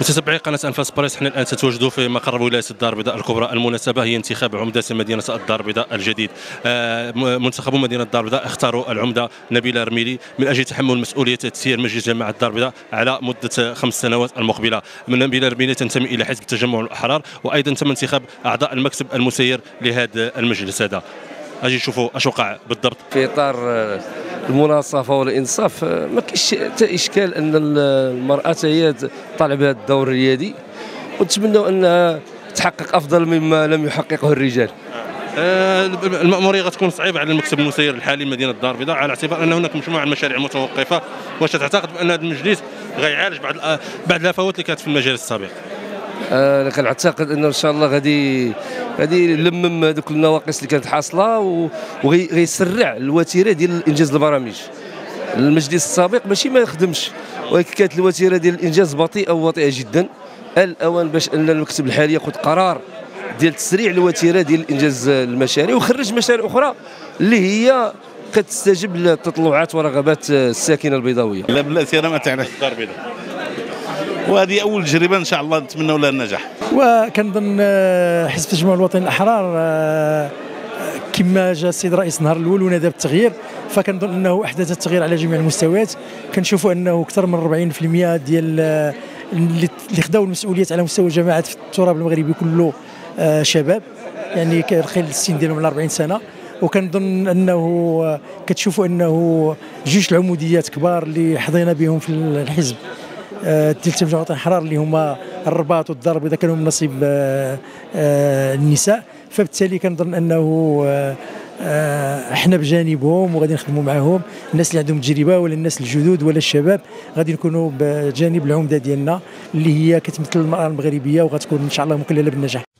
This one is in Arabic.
متتبعي قناة أنفاس بريس، حنا الآن تتواجدوا في مقر ولاية الدار البيضاء الكبرى. المناسبة هي انتخاب عمدة مدينة الدار البيضاء الجديد. منتخبو مدينة الدار البيضاء اختاروا العمدة نبيلة رميلي من أجل تحمل مسؤولية تسيير مجلس جماعة الدار البيضاء على مدة 5 سنوات المقبلة. من نبيلة رميلي تنتمي إلى حزب التجمع الأحرار، وأيضا تم انتخاب أعضاء المكتب المسير لهذا المجلس. هذا اجي نشوفوا اش وقع بالضبط في اطار المناصفه والانصاف. ما كاينش حتى اشكال ان المراه هي طالبه هذا الدور الريادي، ونتمنوا انها تحقق افضل مما لم يحققه الرجال. المأمورية غتكون صعيبة على المكتب المسير الحالي لمدينة الدار البيضاء، على اعتبار ان هناك مجموعة من المشاريع متوقفة. واش تعتقد بان هذا المجلس غيعالج بعض الهفوات اللي كانت في المجال السابق؟ انا كنعتقد انه ان شاء الله غادي يلمم هذوك النواقص اللي كانت حاصله، وغيسرع الوتيره ديال انجاز البرامج. المجلس السابق ماشي ما يخدمش، ولكن كانت الوتيره ديال الانجاز بطيئه وبطيئه جدا. الاوان باش ان المكتب الحالي ياخذ قرار ديال تسريع الوتيره ديال انجاز المشاريع، وخرج مشاريع اخرى اللي هي كتستجيب للتطلعات ورغبات الساكنه البيضاويه. لا بلاتي انا ما تعرف الدار البيضاء، وهذه اول تجربه ان شاء الله نتمنوا لها النجاح. وكنظن حزب التجمع الوطني الاحرار كما جا السيد الرئيس النهار الاول ونادى بالتغيير، فكنظن انه احدث التغيير على جميع المستويات. كنشوفوا انه اكثر من 40% ديال اللي خداو المسؤوليات على مستوى الجماعات في التراب المغربي كله شباب، يعني كيرقي السن ديالهم على 40 سنه. وكنظن انه كتشوفوا انه جوج العموديات كبار اللي حظينا بهم في الحزب ديال التجمع الوطني الاحرار، اللي هما الرباط والدار البيضاء، كانوا من نصيب النساء. فبالتالي كنظن انه احنا بجانبهم وغادي نخدموا معهم، الناس اللي عندهم تجربه ولا الناس الجدد ولا الشباب، غادي نكونوا بجانب العمده ديالنا اللي هي كتمثل المراه المغربيه، وغتكون ان شاء الله مكلله بالنجاح.